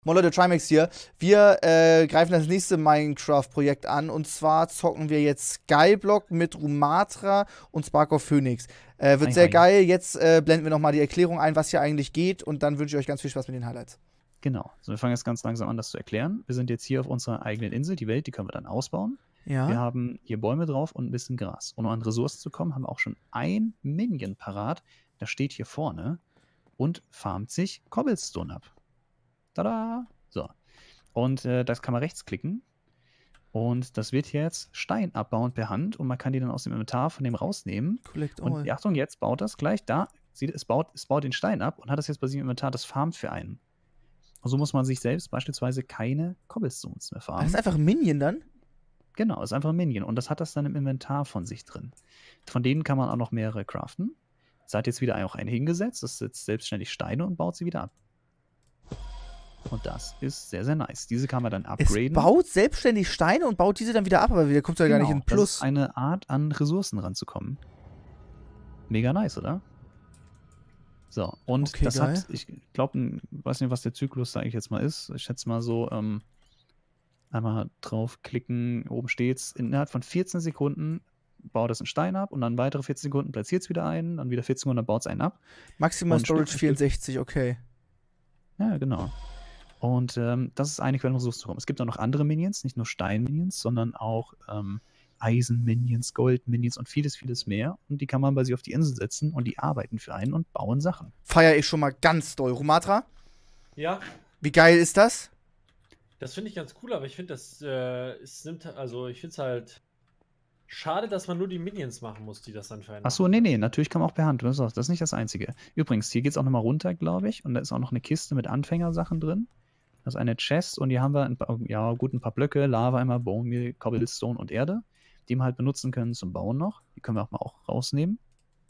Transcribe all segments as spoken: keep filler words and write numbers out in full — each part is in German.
Moin Leute, Trimax hier. Wir äh, greifen das nächste Minecraft-Projekt an und zwar zocken wir jetzt Skyblock mit Rumatra und Spark of Phoenix. Äh, wird Hi, sehr hi. geil. Jetzt äh, blenden wir nochmal die Erklärung ein, was hier eigentlich geht und dann wünsche ich euch ganz viel Spaß mit den Highlights. Genau. So, wir fangen jetzt ganz langsam an, das zu erklären. Wir sind jetzt hier auf unserer eigenen Insel. Die Welt, die können wir dann ausbauen. Ja. Wir haben hier Bäume drauf und ein bisschen Gras. Und um an Ressourcen zu kommen, haben wir auch schon ein Minion parat. Das steht hier vorne und farmt sich Cobblestone ab. Tada! So. Und äh, das kann man rechtsklicken. Und das wird jetzt Stein abbauen per Hand. Und man kann die dann aus dem Inventar von dem rausnehmen. Collect Und all. Achtung, jetzt baut das gleich da. Sieht, es, baut, es baut den Stein ab und hat das jetzt bei sich im Inventar, das farmt für einen. Und so muss man sich selbst beispielsweise keine Cobblestones mehr Ah, farmen. das ist einfach ein Minion dann? Genau, ist einfach ein Minion. Und das hat das dann im Inventar von sich drin. Von denen kann man auch noch mehrere craften. Es hat jetzt wieder auch eine hingesetzt. Das setzt selbstständig Steine und baut sie wieder ab. Und das ist sehr, sehr nice. Diese kann man dann upgraden. Es baut selbstständig Steine und baut diese dann wieder ab, aber wieder kommt ja gar Genau, nicht in das Plus. ist eine Art, an Ressourcen ranzukommen. Mega nice, oder? So, und Okay, das geil. hat, ich glaube, weiß nicht, was der Zyklus da eigentlich jetzt mal ist. Ich schätze mal so, ähm, einmal draufklicken, oben steht's, innerhalb von vierzehn Sekunden baut es einen Stein ab und dann weitere vierzehn Sekunden platziert es wieder einen, dann wieder vierzehn Sekunden, dann baut es einen ab. Maximal Und Storage Stück für vierundsechzig, okay. Ja, genau. Und ähm, das ist eine Quelle, um Ressourcen zu kommen. Es gibt auch noch andere Minions, nicht nur Stein-Minions, sondern auch ähm, Eisen-Minions, Gold-Minions und vieles, vieles mehr. Und die kann man bei sich auf die Insel setzen und die arbeiten für einen und bauen Sachen. Feier ich schon mal ganz doll. Rumatra, Ja, wie geil ist das? das finde ich ganz cool, aber ich finde, das äh, es nimmt, also ich finde es halt schade, dass man nur die Minions machen muss, die das dann verändern. Achso, nee, nee, natürlich kann man auch per Hand. Das ist, auch, das ist nicht das Einzige. Übrigens, hier geht es auch nochmal runter, glaube ich. Und da ist auch noch eine Kiste mit Anfängersachen drin. Das ist eine Chest und hier haben wir ein paar, ja, gut, ein paar Blöcke, Lava immer, Bone Meal, Cobblestone und Erde, die wir halt benutzen können zum Bauen noch. Die können wir auch mal auch rausnehmen.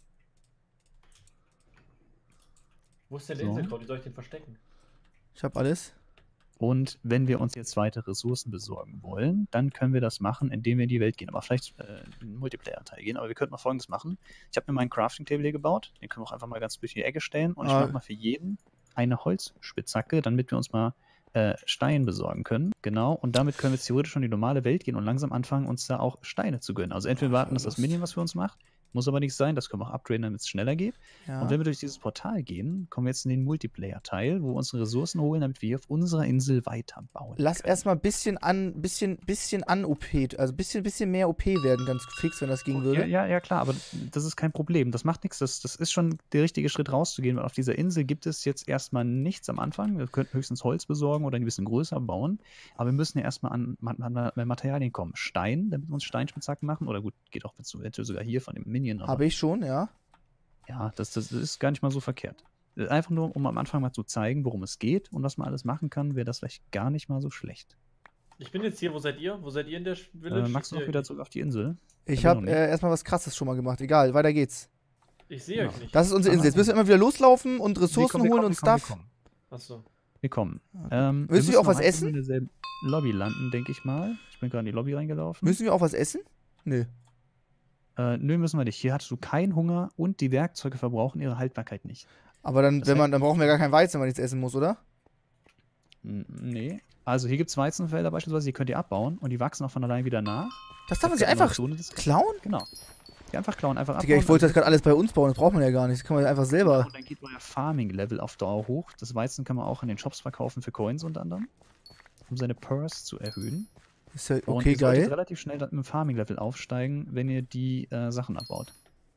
Wo ist der So. Inselkraut? Wie soll ich den verstecken? Ich hab alles. Und wenn wir uns jetzt weitere Ressourcen besorgen wollen, dann können wir das machen, indem wir in die Welt gehen. Aber vielleicht äh, in den Multiplayer-Teil gehen. Aber wir könnten mal Folgendes machen. Ich habe mir meinen Crafting-Table hier gebaut. Den können wir auch einfach mal ganz durch die Ecke stellen. Und ich Ah. mache mal für jeden eine Holzspitzhacke, damit wir uns mal äh, Stein besorgen können. Genau. Und damit können wir theoretisch schon in die normale Welt gehen und langsam anfangen, uns da auch Steine zu gönnen. Also entweder wir warten, dass das Minion was für uns macht. Muss aber nicht sein. Das können wir auch upgraden, damit es schneller geht. Ja. Und wenn wir durch dieses Portal gehen, kommen wir jetzt in den Multiplayer-Teil, wo wir unsere Ressourcen holen, damit wir auf unserer Insel weiterbauen. Lass können. erstmal ein bisschen an, bisschen, bisschen an O P, also bisschen, bisschen mehr O P werden, ganz fix, wenn das gehen würde. Ja, ja, ja, klar, aber das ist kein Problem. Das macht nichts. Das, das ist schon der richtige Schritt rauszugehen, weil auf dieser Insel gibt es jetzt erstmal nichts am Anfang. Wir könnten höchstens Holz besorgen oder ein bisschen größer bauen. Aber wir müssen ja erstmal an, an, an Materialien kommen. Stein, damit wir uns Steinspitzhacken machen. Oder gut, geht auch eventuell sogar hier von dem Minion. aber- Habe ich schon, ja. Ja, das, das ist gar nicht mal so verkehrt. Einfach nur, um am Anfang mal zu zeigen, worum es geht und was man alles machen kann, wäre das vielleicht gar nicht mal so schlecht. Ich bin jetzt hier, wo seid ihr? Wo seid ihr in der Village? Äh, magst du Ich noch seh wieder euch zurück auf die Insel? Ich Ja, habe noch nicht. äh, erstmal was Krasses schon mal gemacht. Egal, weiter geht's. nicht. Ich sehe Genau. euch nicht. Das ist unsere Aber- Insel. Jetzt müssen wir immer wieder loslaufen und Wir Ressourcen kommen, wir holen kommen, und wir kommen, Stuff. Wir kommen. Achso. Wir kommen. Ähm, Müssen wir müssen auch was einfach essen? in derselben Lobby landen, denke ich mal. Ich bin gerade in die Lobby reingelaufen. Müssen wir auch was essen? Nö. Äh, nö, müssen wir nicht. Hier hattest du keinen Hunger und die Werkzeuge verbrauchen ihre Haltbarkeit nicht. Aber dann, Das wenn man, heißt- dann brauchen wir gar kein Weizen, wenn man nichts essen muss, oder? N nee. Also hier gibt es Weizenfelder beispielsweise, die könnt ihr abbauen und die wachsen auch von allein wieder nach. Das darf man Das sich ist einfach so eine Dis- klauen? Genau. Die einfach klauen, einfach Digga, abbauen. ich wollte das dann- gerade alles bei uns bauen. Das braucht man ja gar nicht. Das kann man einfach selber. Und dann geht euer Farming-Level auf Dauer hoch. Das Weizen kann man auch in den Shops verkaufen für Coins unter anderem, um seine Purse zu erhöhen. Ist ja Und okay, ihr solltet geil. relativ schnell dann im Farming-Level aufsteigen, wenn ihr die äh, Sachen abbaut.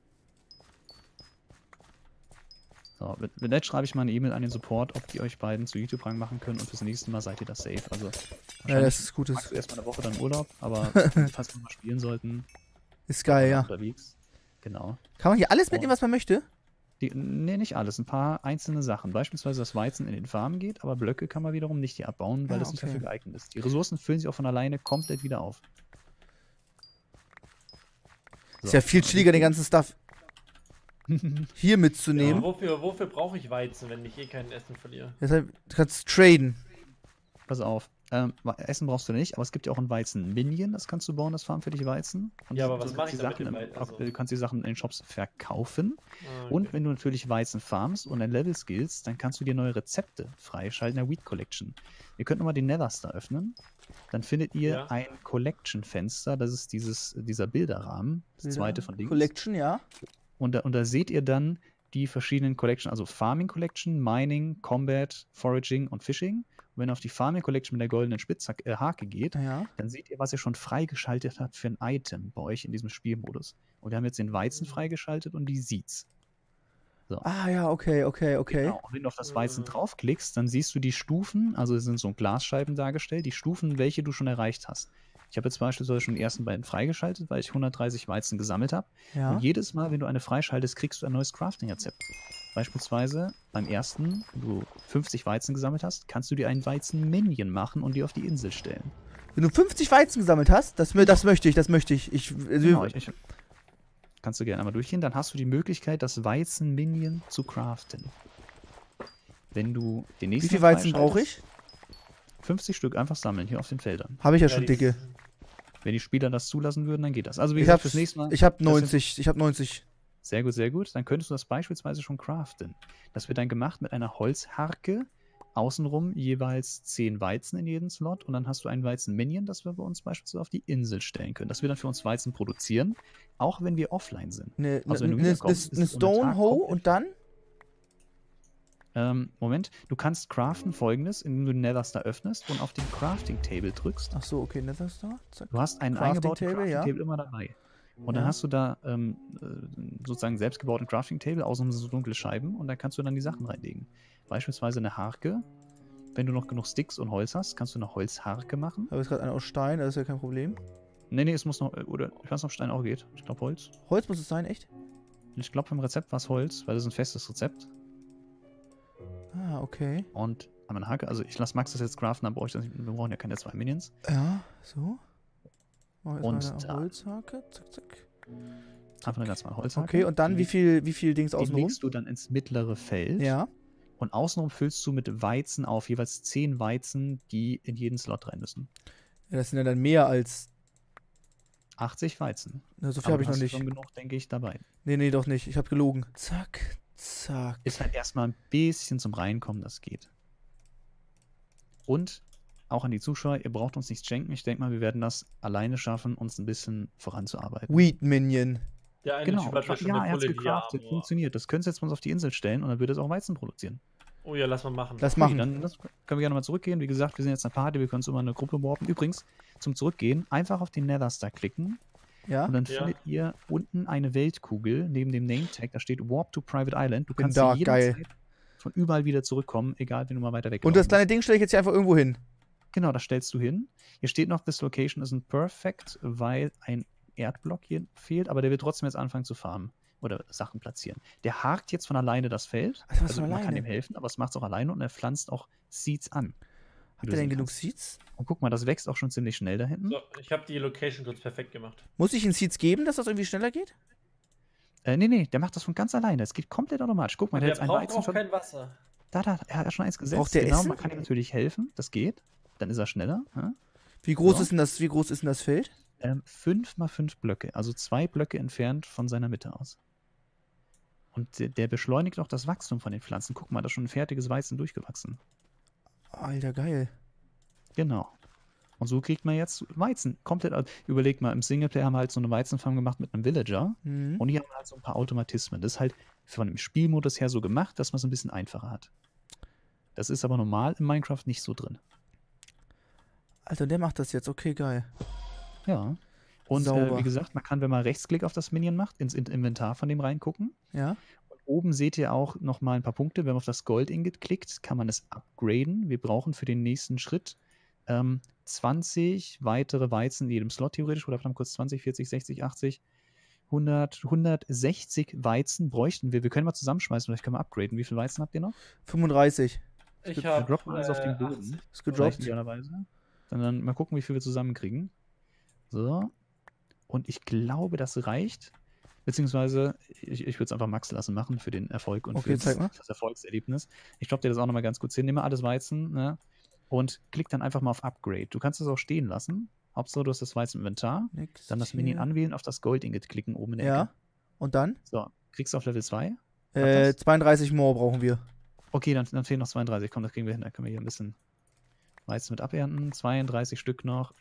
So, mit, mit Nett schreibe ich mal eine E-Mail an den Support, ob die euch beiden zu YouTube rangmachen können und fürs nächste Mal seid ihr das safe. Also Ja, wahrscheinlich das ist gut. magst Das du erstmal eine Woche dann Urlaub, aber falls wir mal spielen sollten, ist geil, ja. unterwegs. Genau. Kann man hier alles mitnehmen, was man möchte? Die, nee, nicht alles. Ein paar einzelne Sachen. Beispielsweise das Weizen in den Farmen geht, aber Blöcke kann man wiederum nicht hier abbauen, weil Ah, das nicht okay. dafür geeignet ist. Die Ressourcen füllen sich auch von alleine komplett wieder auf. Ist ja viel chilliger, den ganzen Stuff hier Ja, mitzunehmen. wofür wofür brauche ich Weizen, wenn ich eh kein Essen verliere? Deshalb du kannst traden. Pass auf. Ähm, Essen brauchst du nicht, aber es gibt ja auch ein Weizen-Minion, das kannst du bauen, das Farm für dich Weizen. Und Ja, aber du was kannst mache die ich damit Sachen im im- Wei- also- Du kannst die Sachen in den Shops verkaufen. Ah, Und okay. wenn du natürlich Weizen farmst und ein Level skillst, dann kannst du dir neue Rezepte freischalten in der Wheat Collection. Ihr könnt nochmal den Netherstar öffnen. Dann findet ihr Ja. ein Collection-Fenster, das ist dieses, dieser Bilderrahmen, das Bilder. zweite von links. Collection, ja. Und da, und da seht ihr dann die verschiedenen Collection, also Farming Collection, Mining, Combat, Foraging und Fishing. Und wenn ihr auf die Farming Collection mit der goldenen Spitzhacke äh, Hake geht, Ja. dann seht ihr, was ihr schon freigeschaltet habt für ein Item bei euch in diesem Spielmodus. Und wir haben jetzt den Weizen freigeschaltet und die Seeds. Ah ja, okay, okay, okay. Genau. Und wenn du auf das Weizen Mhm. draufklickst, dann siehst du die Stufen, also es sind so Glasscheiben dargestellt, die Stufen, welche du schon erreicht hast. Ich habe jetzt beispielsweise schon die ersten beiden freigeschaltet, weil ich hundertdreißig Weizen gesammelt habe. Ja. Und jedes Mal, wenn du eine freischaltest, kriegst du ein neues Crafting-Rezept. Beispielsweise beim ersten, wenn du fünfzig Weizen gesammelt hast, kannst du dir einen Weizen-Minion machen und die auf die Insel stellen. Wenn du fünfzig Weizen gesammelt hast, das, das möchte ich, das möchte ich. ich, also Genau, ich, ich, kannst du gerne einmal durchgehen. Dann hast du die Möglichkeit, das Weizen-Minion zu craften. Wenn du den Wie nächsten viel Weizen brauche ich? fünfzig Stück einfach sammeln hier auf den Feldern. Habe ich ja Ja, schon die- dicke. Wenn die Spieler das zulassen würden, dann geht das. Also wie Ich gesagt, habe fürs nächste Mal. ich hab das sind- neunzig. Ich habe neunzig. Sehr gut, sehr gut. Dann könntest du das beispielsweise schon craften. Das wird dann gemacht mit einer Holzharke. Außenrum jeweils zehn Weizen in jeden Slot. Und dann hast du einen Weizen-Minion, das wir bei uns beispielsweise auf die Insel stellen können. Das wir dann für uns Weizen produzieren, auch wenn wir offline sind. Eine Also wenn du ne, ne, wiederkommst, ist ne es um den Stone Tag Hoe komplett- und dann? Ähm, Moment, du kannst craften folgendes, indem du den Netherstar öffnest und auf den Crafting Table drückst. Ach so, okay, Nether Star. Zack. Du hast einen Crafting eingebauten Table, Crafting ja. Table immer dabei. Und Ja. dann hast du da ähm, äh, sozusagen selbstgebauten Crafting Table, außerdem so dunkle Scheiben und da kannst du dann die Sachen reinlegen. Beispielsweise eine Harke. Wenn du noch genug Sticks und Holz hast, kannst du eine Holzharke machen. Ich habe jetzt gerade eine aus Stein, das ist ja kein Problem. Nee, nee, es muss noch, äh, oder ich weiß nicht, ob Stein auch geht. Ich glaube Holz. Holz muss es sein, echt? Ich glaube, beim Rezept war es Holz, weil das ist ein festes Rezept. Ah, okay. Und aber eine Hake, also ich lasse Max das jetzt craften, dann brauche ich das nicht, wir brauchen ja keine zwei Minions. Ja, so. Oh, jetzt Und mal eine da- Holzhacke. Zack, zack. Einfach eine ganz normale Holzhake. Okay, und dann Die- wie viel, wie viel Dings Die außenrum? legst du dann ins mittlere Feld. Ja. Und außenrum füllst du mit Weizen auf, jeweils zehn Weizen, die in jeden Slot rein müssen. Ja, das sind ja dann mehr als. achtzig Weizen. Na, so viel Aber habe ich du noch hast nicht. schon genug, denke ich, dabei. Nee, nee, doch nicht. Ich habe gelogen. Zack, zack. Ist halt erstmal ein bisschen zum Reinkommen, das geht. Und auch an die Zuschauer, ihr braucht uns nichts schenken. Ich denke mal, wir werden das alleine schaffen, uns ein bisschen voranzuarbeiten. Weed Minion. Der eine Genau, Typ hat mir schon ja, eine er hat volle gecraftet, Dia-Armor. funktioniert. Das könntest du jetzt mal auf die Insel stellen und dann würde es auch Weizen produzieren. Oh ja, lass mal machen. Lass Okay, machen. dann das können wir gerne mal zurückgehen. Wie gesagt, wir sind jetzt eine Party, wir können uns immer eine Gruppe warpen. Übrigens, zum Zurückgehen, einfach auf den Netherstar klicken Ja. und dann Ja. findet ihr unten eine Weltkugel neben dem Name-Tag, da steht Warp to Private Island. Du Bin kannst da, jederzeit geil. von überall wieder zurückkommen, egal wenn du mal weiter weg Und das bist. kleine Ding stelle ich jetzt hier einfach irgendwo hin. Genau, das stellst du hin. Hier steht noch, this location isn't perfect, weil ein Erdblock hier fehlt, aber der wird trotzdem jetzt anfangen zu farmen oder Sachen platzieren. Der hakt jetzt von alleine das Feld. Also, was Also von man kann alleine? ihm helfen, aber es macht es auch alleine und er pflanzt auch Seeds an. wie Habt du ihr denn sehen genug kannst. Seeds? Und guck mal, das wächst auch schon ziemlich schnell da hinten. So, ich habe die Location kurz perfekt gemacht. Muss ich ihn Seeds geben, dass das irgendwie schneller geht? Äh, nee, nee, der macht das von ganz alleine. Es geht komplett automatisch. Guck mal, Der der hat jetzt ein braucht Weizen auch schon. kein Wasser. Da, da, er hat schon eins gesetzt. Braucht der genau, Essen? man kann ihm natürlich helfen. Das geht. Dann ist er schneller. Ja? Wie groß So. ist denn das, wie groß ist denn das Feld? Ähm, fünf mal fünf Blöcke, also zwei Blöcke entfernt von seiner Mitte aus. Und der, der beschleunigt auch das Wachstum von den Pflanzen. Guck mal, da ist schon ein fertiges Weizen durchgewachsen. Alter, geil. Genau. Und so kriegt man jetzt Weizen komplett. au- Überleg mal, im Singleplayer haben wir halt so eine Weizenfarm gemacht mit einem Villager. Mhm. Und hier haben wir halt so ein paar Automatismen. Das ist halt von dem Spielmodus her so gemacht, dass man es ein bisschen einfacher hat. Das ist aber normal in Minecraft nicht so drin. Alter, der macht das jetzt. Okay, geil. Ja. Und äh, Sauber. wie gesagt, man kann, wenn man Rechtsklick auf das Minion macht, ins In- Inventar von dem reingucken. Ja. Und oben seht ihr auch nochmal ein paar Punkte. Wenn man auf das Gold-Ingot klickt, kann man es upgraden. Wir brauchen für den nächsten Schritt ähm, zwanzig weitere Weizen in jedem Slot theoretisch. Oder vielleicht kurz zwanzig, vierzig, sechzig, achtzig, hundert, hundertsechzig Weizen bräuchten wir. Wir können mal zusammenschmeißen, vielleicht können wir upgraden. Wie viel Weizen habt ihr noch? fünfunddreißig. Ich Wir habe droppen alles auf den äh, Boden. achtzig. Ist Vielleicht gedroppt. idealerweise. Dann, dann mal gucken, wie viel wir zusammenkriegen. So. Und ich glaube, das reicht. Beziehungsweise, ich, ich würde es einfach Max lassen machen für den Erfolg und Okay, für zeig mal. das Erfolgserlebnis. Ich glaube dir das auch nochmal ganz gut hin. Nimm mal alles Weizen. Ne? und klick dann einfach mal auf Upgrade. Du kannst es auch stehen lassen. Hauptsache, du hast das weiße Inventar. Nix Dann das hier. Minion anwählen, auf das Gold-Ingot klicken, oben in der Ja. Ecke. Und dann? So, kriegst du auf Level zwei. Äh, das? zweiunddreißig More brauchen wir. Okay, dann, dann fehlen noch zweiunddreißig. Komm, das kriegen wir hin. Da können wir hier ein bisschen Weizen mit abernten. zweiunddreißig Stück noch.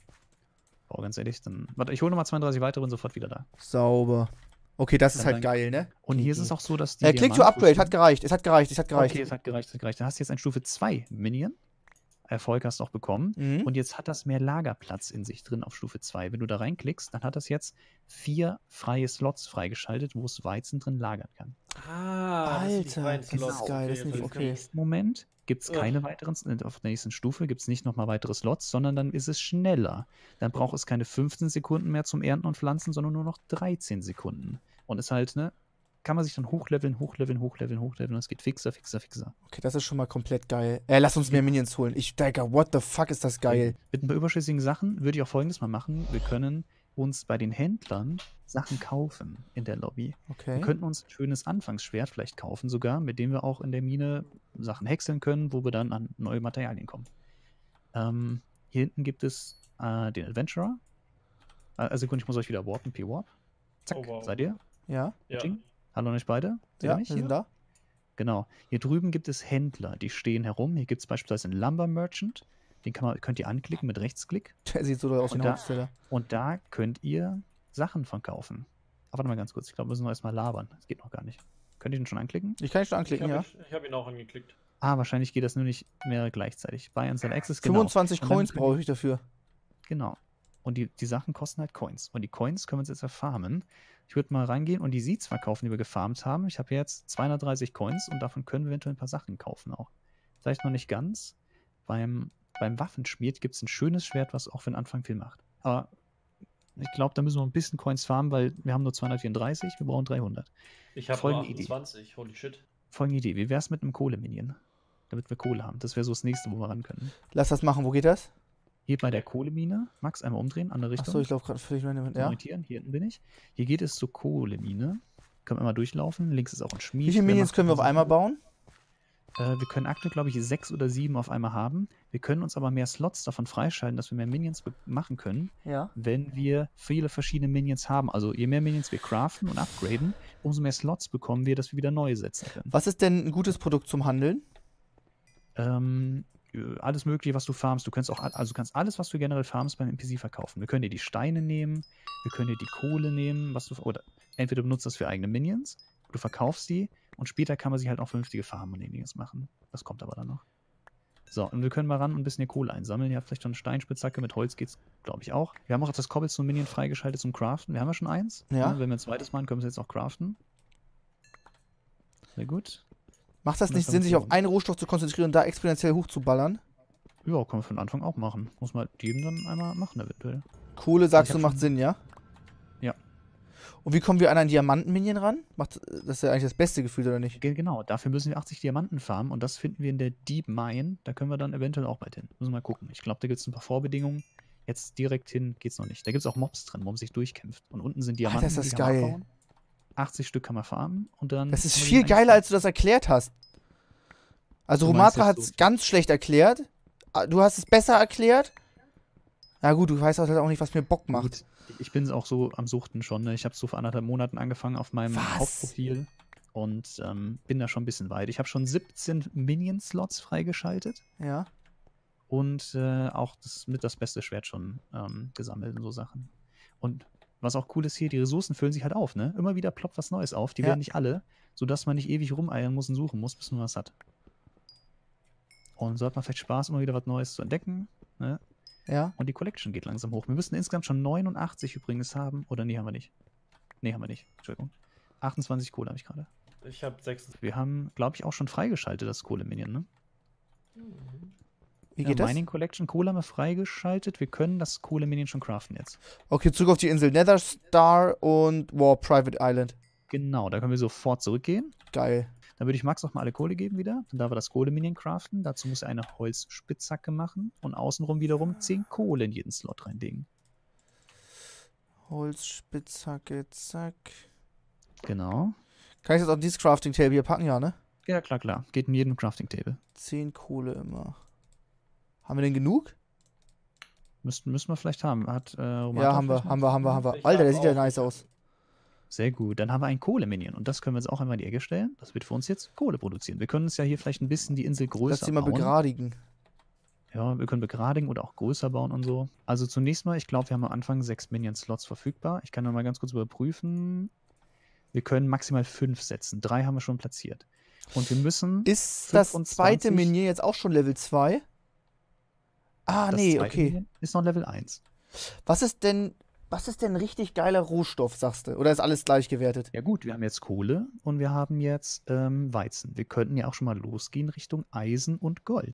Oh, ganz ehrlich, dann. Warte, ich hole nochmal zweiunddreißig weitere und sofort wieder da. Sauber. Okay, das ist Dann halt dann- geil, ne? Und hier ist es auch so, dass die. Äh, Click to Diamant- Upgrade, hat gereicht. Es hat gereicht, es hat gereicht. Okay, es hat gereicht, es hat gereicht. Dann hast du jetzt ein Stufe zwei Minion. Erfolg hast du auch bekommen. Mhm. Und jetzt hat das mehr Lagerplatz in sich drin auf Stufe zwei. Wenn du da reinklickst, dann hat das jetzt vier freie Slots freigeschaltet, wo es Weizen drin lagern kann. Ah, das sind die Alter, freien das Slots. ist geil, das ist nicht das okay. Im Moment gibt es Ugh. keine weiteren, auf der nächsten Stufe gibt es nicht nochmal weitere Slots, sondern dann ist es schneller. Dann braucht es keine fünfzehn Sekunden mehr zum Ernten und Pflanzen, sondern nur noch dreizehn Sekunden. Und ist halt, ne, kann man sich dann hochleveln, hochleveln, hochleveln, hochleveln und es geht fixer, fixer, fixer. Okay, das ist schon mal komplett geil. Äh, lass uns mehr Minions holen. Ich denke, what the fuck ist das geil. Mit ein paar überschüssigen Sachen würde ich auch Folgendes mal machen. Wir können uns bei den Händlern Sachen kaufen in der Lobby. Okay. Wir könnten uns ein schönes Anfangsschwert vielleicht kaufen sogar, mit dem wir auch in der Mine Sachen häckseln können, wo wir dann an neue Materialien kommen. Ähm, hier hinten gibt es äh, den Adventurer. Äh, Also Sekunde, ich muss euch wieder warpen, P-Warp. Zack, Oh, wow. seid ihr? Ja, Ja. Ching. Hallo an euch beide. Seht ihr ja, wir mich sind hier? da. Genau. Hier drüben gibt es Händler, die stehen herum. Hier gibt es beispielsweise einen Lumber Merchant. Den kann man, könnt ihr anklicken mit Rechtsklick. Der sieht so doll aus wie Und ein da- Hauptsteller. Und da könnt ihr Sachen von kaufen. Aber warte mal ganz kurz. Ich glaube, wir müssen noch erstmal labern. Das geht noch gar nicht. Könnt ihr den schon anklicken? Ich kann ihn schon Ich anklicken, habe ja. ich hab ihn auch angeklickt. Ah, wahrscheinlich geht das nur nicht mehr gleichzeitig. Buy and Sell Access, genau. fünfundzwanzig Und dann Coins können brauche ich dafür. Genau. Und die, die Sachen kosten halt Coins. Und die Coins können wir uns jetzt erfarmen. Ich würde mal reingehen und die Seeds verkaufen, die wir gefarmt haben. Ich habe jetzt zweihundertdreißig Coins und davon können wir eventuell ein paar Sachen kaufen auch. Vielleicht noch nicht ganz. Beim, beim Waffenschmied gibt es ein schönes Schwert, was auch für den Anfang viel macht. Aber ich glaube, da müssen wir ein bisschen Coins farmen, weil wir haben nur zweihundertvierunddreißig, wir brauchen dreihundert. Ich habe nur Folgende Idee. achtundzwanzig. Holy shit. Folgende Idee. Wie wäre es mit einem Kohle-Minion? Damit wir Kohle haben. Das wäre so das nächste, wo wir ran können. Lass das machen. Wo geht das? Hier bei der Kohlemine. Max, einmal umdrehen, andere Richtung. Achso, ich laufe gerade völlig random. Ja. Orientieren. Hier hinten bin ich. Hier geht es zur Kohlemine. Können wir mal durchlaufen. Links ist auch ein Schmied. Wie viele Der Minions macht können wir auf Sachen. einmal bauen? Äh, wir können aktuell, glaube ich, sechs oder sieben auf einmal haben. Wir können uns aber mehr Slots davon freischalten, dass wir mehr Minions be- machen können, Ja. wenn wir viele verschiedene Minions haben. Also je mehr Minions wir craften und upgraden, umso mehr Slots bekommen wir, dass wir wieder neue setzen können. Was ist denn ein gutes Produkt zum Handeln? Ähm, äh, alles mögliche, was du farmst. Du kannst auch, al- also du kannst alles, was du generell farmst, beim N P C verkaufen. Wir können dir die Steine nehmen, wir können dir die Kohle nehmen, was du, oder entweder du benutzt das für eigene Minions, du verkaufst die und später kann man sich halt auch vernünftige Farmen und ähnliches machen. Das kommt aber dann noch. So, und wir können mal ran und ein bisschen Kohle einsammeln. Ihr habt vielleicht schon eine Steinspitzhacke, mit Holz geht's, glaube ich, auch. Wir haben auch das Cobblestone Minion freigeschaltet zum Craften. Wir haben ja schon eins. Ja. Wenn wir ein zweites machen, können wir es jetzt auch craften. Sehr gut. Macht das Das nicht haben Sinn, wir sich auf schon. einen Rohstoff zu konzentrieren und da exponentiell hochzuballern? Ja, können wir von Anfang auch machen. Muss man jedem dann einmal machen, eventuell. Kohle, sagst Ich du, hab macht schon- Sinn, ja? Ja. Und wie kommen wir an einen Diamanten-Minion ran? Macht, das ist ja eigentlich das beste Gefühl, oder nicht? Ge- Genau, dafür müssen wir achtzig Diamanten farmen und das finden wir in der Deep Mine. Da können wir dann eventuell auch bald hin. Müssen wir mal gucken. Ich glaube, da gibt es ein paar Vorbedingungen. Jetzt direkt hin geht's noch nicht. Da gibt es auch Mobs drin, wo man sich durchkämpft. Und unten sind Diamanten. ist das die kann man geil. abbauen. achtzig Stück kann man farmen und dann. Das ist kann man viel die geiler, einstellen. als du das erklärt hast. Also Du meinst Romatra hat jetzt es so- ganz schlecht erklärt. Ah, Du hast es besser erklärt. Na gut, du weißt halt auch nicht, was mir Bock macht. Gut, ich bin auch so am Suchten schon. Ne? Ich habe so vor anderthalb Monaten angefangen auf meinem Was? Hauptprofil und ähm, bin da schon ein bisschen weit. Ich habe schon siebzehn Minion-Slots freigeschaltet Ja. und äh, auch das mit das beste Schwert schon ähm, gesammelt und so Sachen. Und was auch cool ist hier, die Ressourcen füllen sich halt auf. Ne? Immer wieder ploppt was Neues auf. Die Ja. werden nicht alle, sodass man nicht ewig rumeiern muss und suchen muss, bis man was hat. Und so hat man vielleicht Spaß, immer wieder was Neues zu entdecken. Ne? Ja. Und die Collection geht langsam hoch. Wir müssten insgesamt schon neunundachtzig übrigens haben. Oder nee, haben wir nicht. Nee, haben wir nicht. Entschuldigung. achtundzwanzig Kohle habe ich gerade. Ich habe sechsundzwanzig. Wir haben, glaube ich, auch schon freigeschaltet, das Kohle-Minion, ne? Wie Ja, geht das? Mining Collection Kohle haben wir freigeschaltet. Wir können das Kohle-Minion schon craften jetzt. Okay, zurück auf die Insel Nether Star und War Private Island. Genau, da können wir sofort zurückgehen. Geil. Dann würde ich Max noch mal alle Kohle geben wieder. Dann darf er das Kohle-Minion craften. Dazu muss er eine Holzspitzhacke machen und außenrum wiederum zehn Kohle in jeden Slot reinlegen. Holz, Spitzhacke, zack. Genau. Kann ich das auf dieses Crafting Table hier packen? Ja, ne? Ja, klar, klar. Geht in jedem Crafting-Table. zehn Kohle immer. Haben wir denn genug? Müssten, müssen wir vielleicht haben. Hat, äh, Romata Ja, haben wir, vielleicht noch? haben wir, haben wir, haben wir. Ich Alter, der hab sieht ja auch- nice aus. Sehr gut. Dann haben wir einen Kohle-Minion. Und das können wir jetzt auch einmal in die Ecke stellen. Das wird für uns jetzt Kohle produzieren. Wir können uns ja hier vielleicht ein bisschen die Insel Lass größer die mal bauen. begradigen. Ja, wir können begradigen oder auch größer bauen und so. Also zunächst mal, ich glaube, wir haben am Anfang sechs Minion-Slots verfügbar. Ich kann noch mal ganz kurz überprüfen. Wir können maximal fünf setzen. Drei haben wir schon platziert. Und wir müssen. Ist das fünfundzwanzig zweite Minion jetzt auch schon Level zwei? Ah, das nee, zweite okay. Minion ist noch Level eins. Was ist denn, was ist denn richtig geiler Rohstoff, sagst du? Oder ist alles gleich gewertet? Ja gut, wir haben jetzt Kohle und wir haben jetzt ähm, Weizen. Wir könnten ja auch schon mal losgehen Richtung Eisen und Gold.